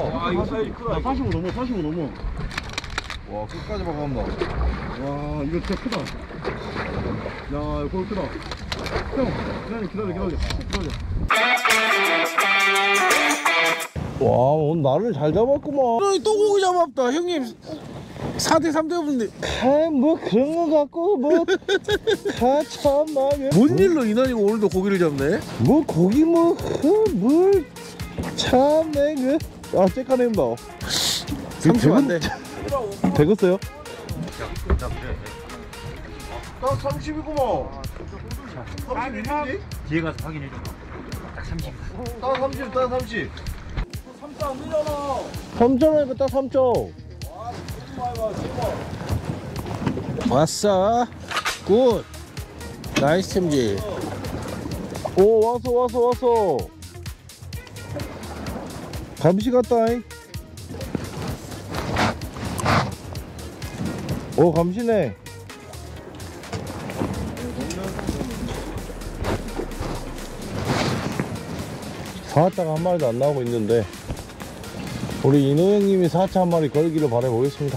와 이거 사이즈 크다. 45 넘어 45 넘어. 와 끝까지 박아온다. 와 이거 진짜 크다. 야 이거 크다. 형 기다려. 와 오늘 나를 잘 잡았구만. 또 고기 잡았다 형님. 4대3 되었는데 뭐 그런 거 갖고 뭐 참나. 뭔 일로 이난이가 오늘도 고기를 잡네? 뭐 고기 뭘 참내 그. 아 째까낸다. 30 안 돼. 되겠어요? 딱 30이구만. 32인지? 뒤에 가서 확인해줘. 딱 30. 딱 30, 딱 30. 3점 안 되잖아. 3점이니까 딱 3점. 왔어. 굿. 나이스 템지. 오 왔어. 감시 갔다잉. 오 감시네. 사자가 한 마리도 안 나오고 있는데 우리 인호 형님이 사자 한 마리 걸기를 바라보겠습니다.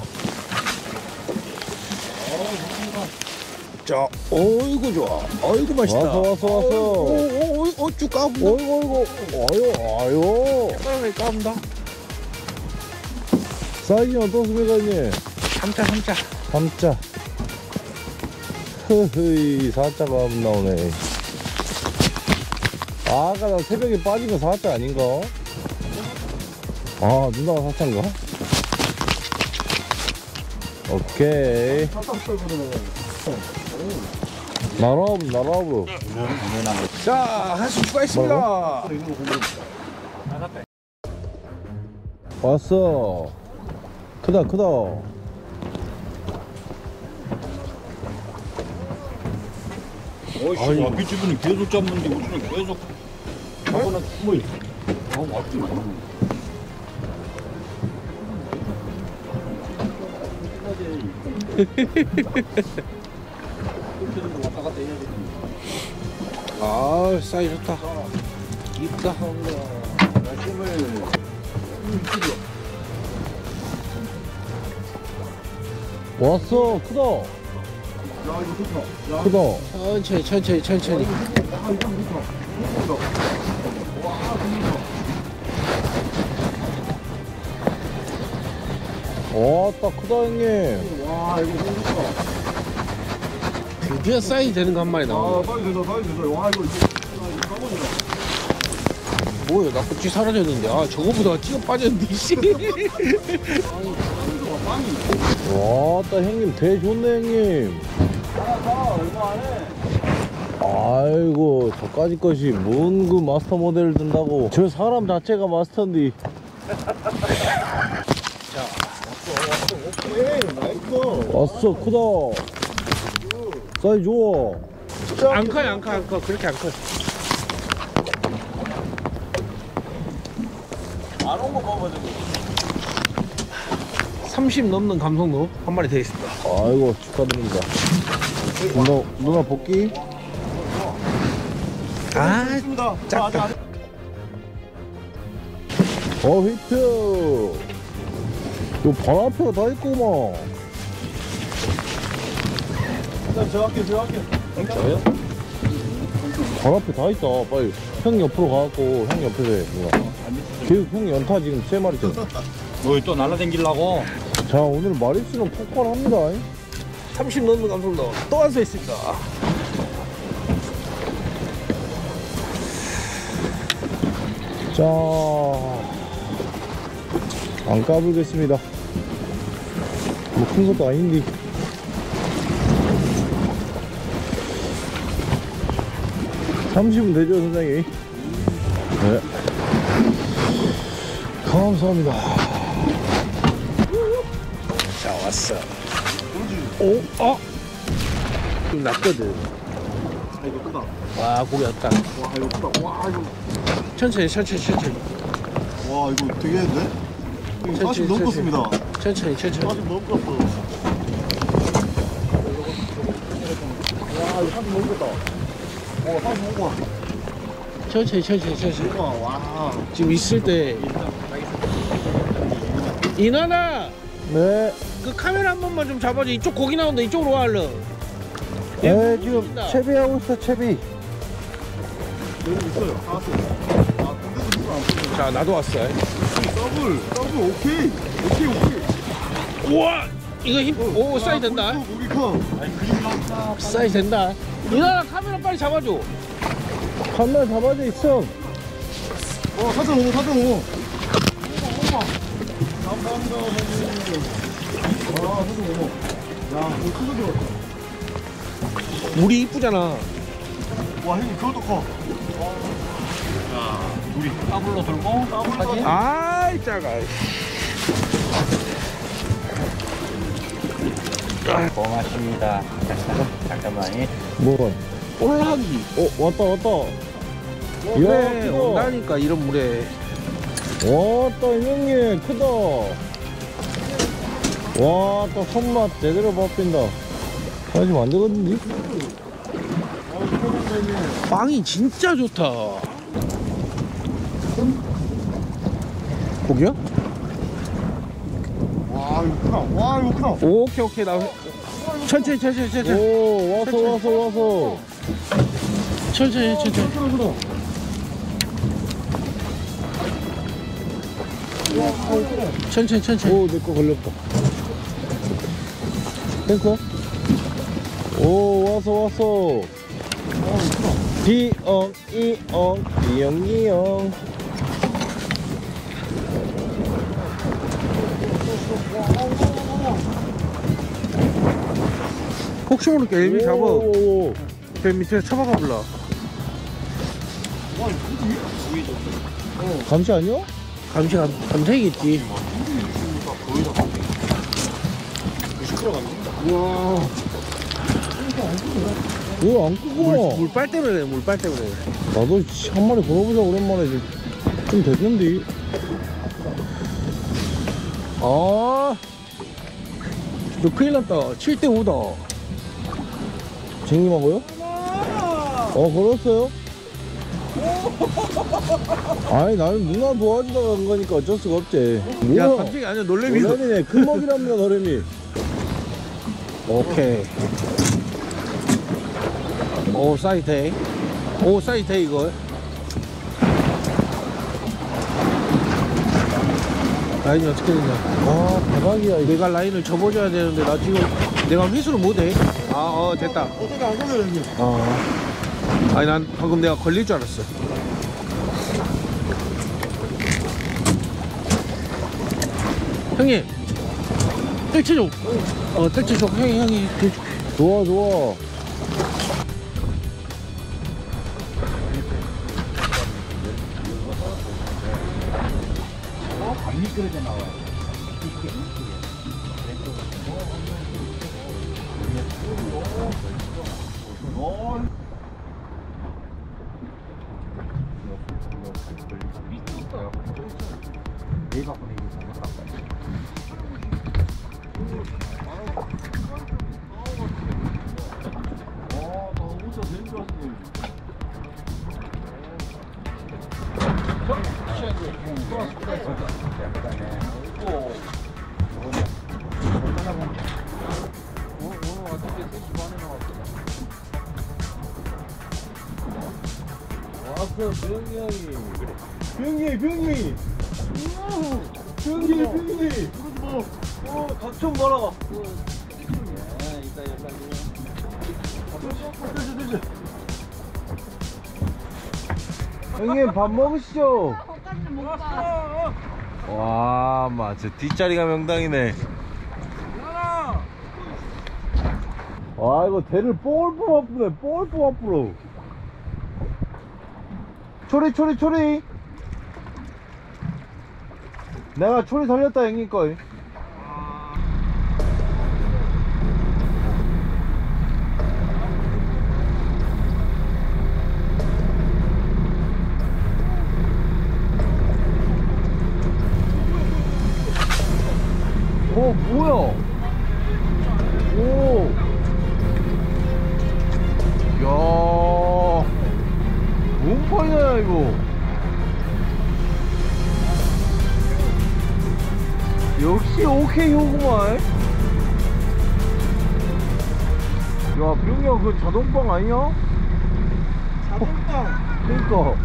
자, 어이구 좋아. 어이구 맛있다. 왔어. 쭉 까본다. 어이구 아유 사람이 까본다. 사이즈는 어떻습니까 형님? 3자. 3자. 흐흐이 4자가 안 나오네. 아까 나 새벽에 빠진 거 4자 아닌가? 아 누나가 4자인가? 오케이. 나라브. 자, 한수 추가했습니다. 왔어. 크다. 어이씨, 와비집은 계속 잡는데 우리는 계속 저거는 숨어 있어. 왔지. 아, 사이 좋다. 이쁘다. 왔어. 크다. 천천히. 딱 크다 형님. 와 이거 너무 좋다. 드디어 사이 되는 거 한 마리 나와. 사이즈 된다. 와 이거 까먹이다. 뭐야, 나 꼬치 사라졌는데. 아, 저거보다 찌가 빠졌는데, 씨. 왔다 형님 대 좋네 형님. 아이고 저까지 것이 뭔 그 마스터 모델을 든다고. 저 사람 자체가 마스터인데. 왔어 크다. 사이즈 좋아. 안 커. 그렇게 안 커. 안 온 거 먹어가지고. 30 넘는 감성도 한 마리 되겠습니다. 아이고 축하드립니다. 누나 복귀. 아, 작다. 히트. 요 바로 앞에가 다 있구만. 저 할게. 저요? 바로 앞에 다 있다. 빨리 형 옆으로 가갖고 형 옆에서 해. 누나. 계속 형 연타 지금 3마리잖아. 너희 또 날라댕기려고? 자 오늘 마리수는 폭발합니다. 30 넘는 감성도 또 완수했습니다. 자, 안 까불겠습니다. 뭐 큰 것도 아닌데. (30은) 되죠 선생님? 네. 감사합니다. 자, 왔어. 좀 낫거든. 아 이거 크다. 와, 고기 왔다. 와 이거 크다. 와 이거. 천천히. 와 이거 되게 했네. 40 넘었습니다. 천천히. 40 넘었어. 와 이거 40 넘었다. 와 45만. 천천히. 와. 지금 있을 때 이나나 네. 그 카메라 한 번만 좀 잡아줘. 이쪽 고기 나온다. 이쪽으로 와 얼른. 네, 지금 채비하고 있어, 채비. 여기 있어요. 다 왔어요. 아, 근데도 물안 뿌려. 자 나도 왔어. 더블, 오케이. 우와 이거 힘. 오 사이즈 된다. 고기 커. 사이즈 된다. 이나나 카메라 빨리 잡아줘. 카메라 잡아져 있어. 4.5, 4.5. 감사합니다 선생님. 아, 4.5. 야, 이거 크게 들어갔다. 물이 이쁘잖아. 와, 형님, 그것도 커. 우리 더블로 들고 사진. 아이 작아. 고맙습니다. 잠깐만요. 뭐가? 올라가기. 왔다, 왔다. 그래 크다. 온다니까 이런 물에. 왔다, 형님, 크다. 와, 또 손맛 제대로 밥힌다. 하시면 안 되거든요? 빵이 진짜 좋다. 고기야? 와, 이거 크다. 와, 이거 크다. 오케이 오케이 나 천천히 천천히 천천히 오, 와서. 천천히 천천히. 천천히. 오, 내 거 걸렸다. 됐어? 오, 왔어. 비엉, 이엉, 이엉. 혹시 모르니까 엘미 잡아. 오, 배 밑에 쳐박아 볼라. 감시 아니야? 감색이겠지. 왜 안 끄고? 물빨 때문에 물빨 때문에. 나도 한 마리 걸어보자, 오랜만에. 좀 됐는데. 아, 너 큰일 났다. 7대5다. 쟁님하고요? 걸었어요? 아니, 나는 누나 도와주다가 간 거니까 어쩔 수가 없지. 야, 뭐야? 감색이 아니야. 놀래미도. 노래미네. 큰 먹이랍니다, 노래미. 오케이. 오, 사이즈 돼. 오, 사이즈 돼, 이거. 라인이 어떻게 되냐. 아, 대박이야, 이거. 내가 라인을 접어줘야 되는데, 나 지금 내가 회수를 못해. 됐다. 어떻게 안 걸려, 형님? 아니, 난 방금 내가 걸릴 줄 알았어. 형님, 뜰채 좀. 뜰채 좀. 형이 대줄게. 좋아. 안 미끄러져 나와. 왔어, 병이. 병이. 닭좀 봐라. 형님, 밥 먹으시죠? 와, 저 뒷자리가 명당이네. 와, 이거 대를 뽀글뽀글 아프네, 뽀글뽀글 아프러. 초리. 내가 초리 살렸다, 형님 거. 뭐야? 오. 야. 몸파이야, 이거. 역시 오케이 호구만. 야, 병이 형, 그 자동빵 아니냐? 자동빵. 그니까.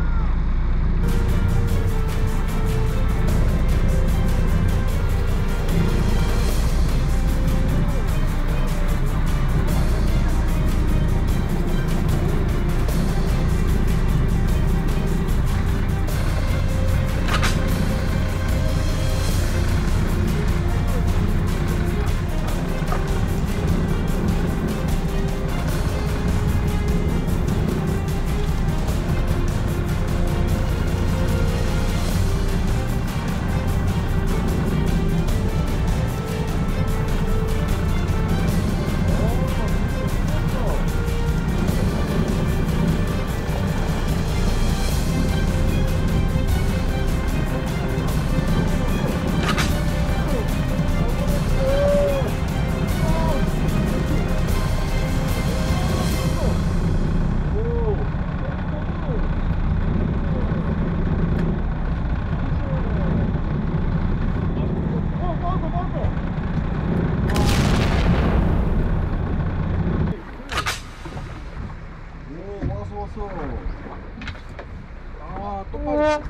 아, 또 빠졌어.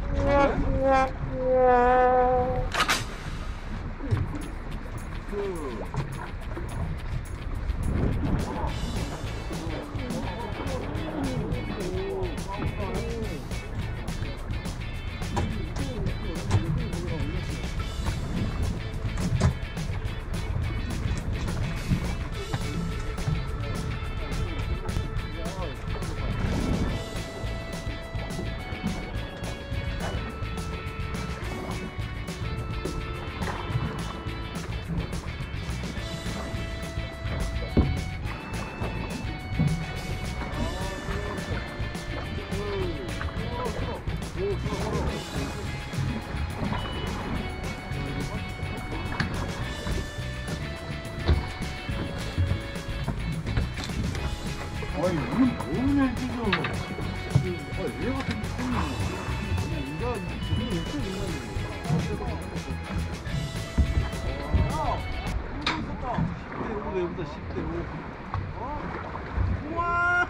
아니, 우리 오늘 지금 얘 같은 느낌이 인자 지금 왜 있는 얘보다 10대 5. 우와!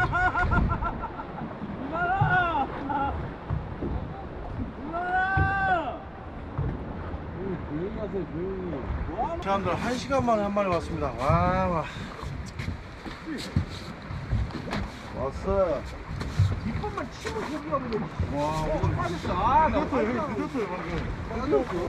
누나! 조용히 하세요, 조용히. 사람들 1시간 만에 한 마리 왔습니다. 와. 왔어. 뒷번만 치면 고기가 보고. 와, 오늘 빠졌어. 아, 나 늦었어요. 여기 늦었어요, 방금.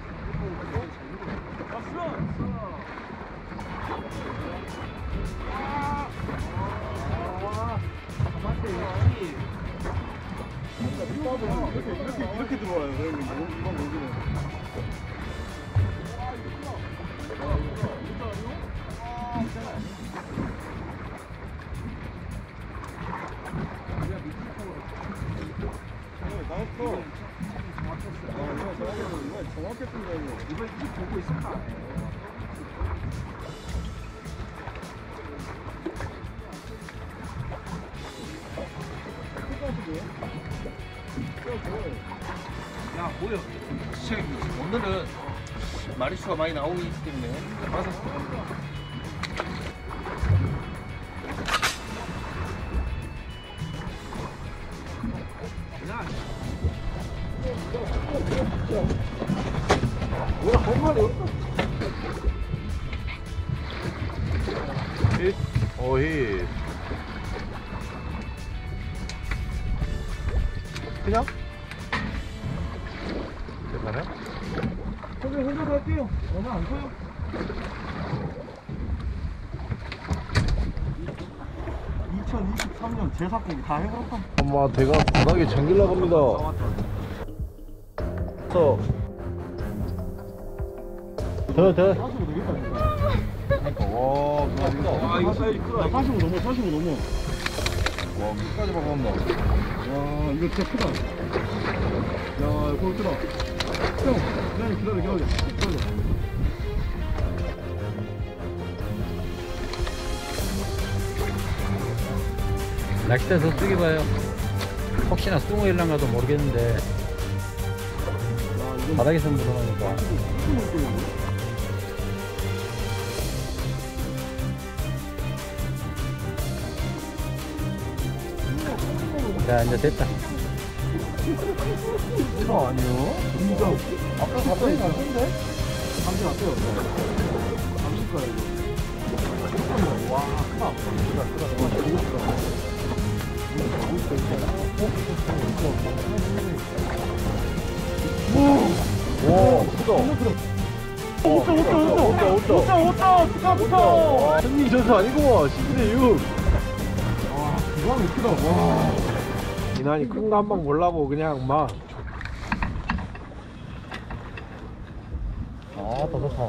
이렇게 들어와요. 이번 모기는. 정확했습니다. 이거 보고 있었다. 야, 뭐야? 오늘은 마리수가 많이 나오기 때문에 맞았어. 뭐야, 한 마리 없어. 힛. 힛. 그냥? 괜찮아요? 저기 혼자 갈게요. 얼마 안 커요. 2023년 제사고기 다 해버렸다. 엄마, 대가 바닥에 잠길라 갑니다. 더. 사시고 되겠다, 진짜. 와, 아, 이거 사이즈 크다. 45 넘어, 45 넘어. 와, 끝까지 박았나? 와, 이거 진짜 크다. 야, 이거 크다. 형, 기다려. 낚싯대 더 쓰기 봐요. 혹시나 숭어 일랑가도 모르겠는데. 야, 이거 바닥에서 물어나니까. 자, 이제 됐다. 아니요. 진짜. 아까 갑자기 갔는데? 감지 났어요. 감실 거야, 이거. 와, 크다. 와, 크다. 오다. 형님 전수 아니고 11대 6. 와, 기광이 크다. 와. 이난이 큰 거 한 방 보려고 그냥 막. 아, 더 좋다.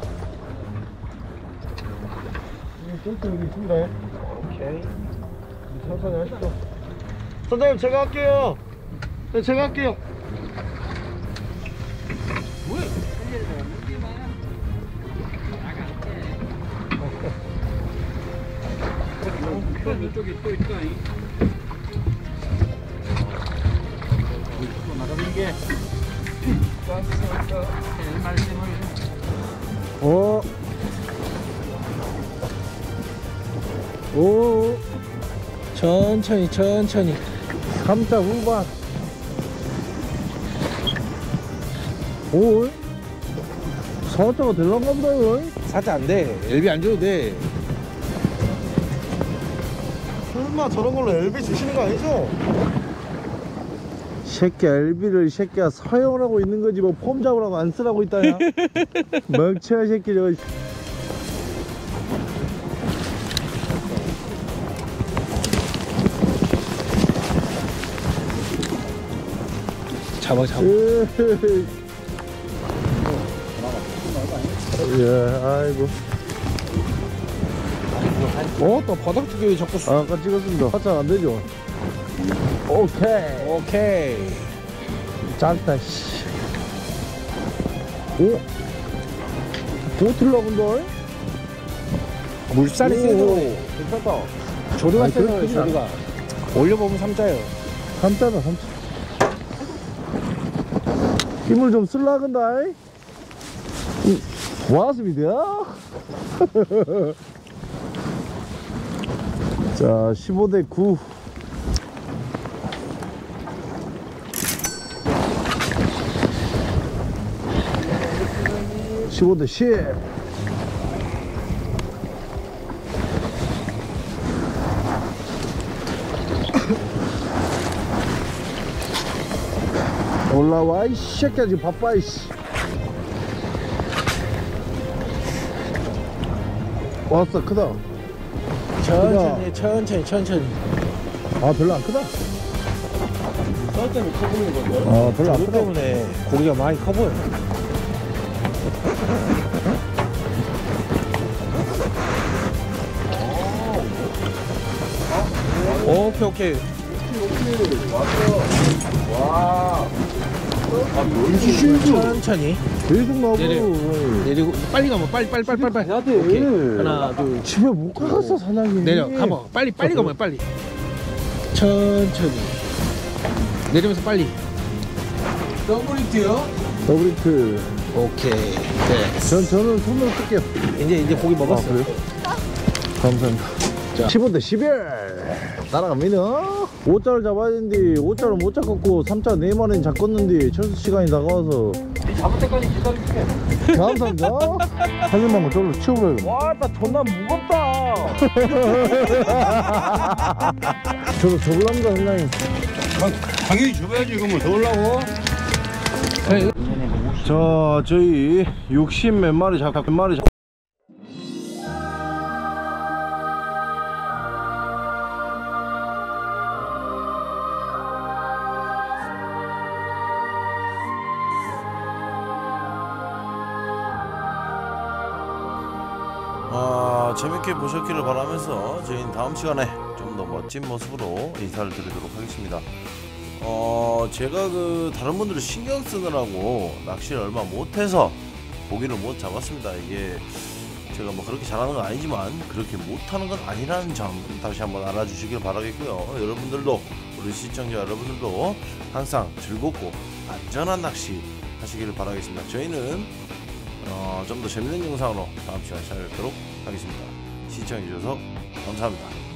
쫄쫄 여기 있습니다. 오케이. 천천히 하시죠. 선장님, 제가 할게요. 네, 제가 할게요. 이쪽에 또 있다. 또 나가는 게 말씀을 오. 오. 천천히 천천히. 3차 후반. 오. 4차가 될란가 보다, 이거. 사자 안 돼. LB 안 줘도 돼. 설마 저런 걸로 LB 주시는 거 아니죠? 새끼 LB를 새끼가 사용을 하고 있는 거지 뭐 폼 잡으라고 안 쓰라고 있다 야. 멍청한 새끼 저거. 잡아 잡아. 예, 아이고. 또 바닥 두 개 자꾸. 아까 찍었습니다. 화장 안 되죠? 오케이. 오케이. 작다, 씨. 오? 보트를 나본다. 물살이 세서 괜찮다. 조류가 아니, 세서 그렇군요. 조류가. 올려보면 삼자예요. 3자다, 3자. 힘을 좀 쓸라 근다. 왔습니다. 자, 15대 9. (15대 10) 올라와 이 새끼야 지금 바빠 이씨. 왔어. 크다. 천천히 천천히 천천히. 아 별로 안 크다. 때문에 커 보이는 건데. 아 별로 안 조류 크다. 때문에 고기가 많이 커 보여. 오케이 오케이. 와. 천천히 계속 나오고. 내리고 빨리 가면 빨리 오케이. 하나 둘. 집에 못 가겠어 사장님. 내려 가봐. 빨리 가면 빨리. 천천히 내리면서 빨리. 더블리트. 오케이. 네. 저는 손으로 쓸게요. 이제 고기 먹었어. 그래요? 감사합니다. 자, 15대 11 날아갑니다. 5자를 잡아야 되는데 5자를 못 잡았고 3자 4마리는 잡았는데 철수 시간이 다가와서 잡을 때까지 기다릴게. 감사합니다. 살림한 거 저로 치워버려요. 와, 나 존나 무겁다. 저도 접을랍니다 형님. 당연히 줘야지. 이거 뭐 더 올라고? 자, 저희 60 몇 마리 몇 마리 재밌게 보셨기를 바라면서 저희는 다음 시간에 좀 더 멋진 모습으로 인사를 드리도록 하겠습니다. 제가 다른 분들을 신경 쓰느라고 낚시를 얼마 못해서 고기를 못 잡았습니다. 이게 제가 뭐 그렇게 잘하는 건 아니지만 그렇게 못하는 건 아니라는 점 다시 한번 알아주시길 바라겠고요. 여러분들도, 우리 시청자 여러분들도 항상 즐겁고 안전한 낚시 하시길 바라겠습니다. 저희는 좀 더 재밌는 영상으로 다음 시간에 찾아뵙도록 하겠습니다. 시청해주셔서 감사합니다.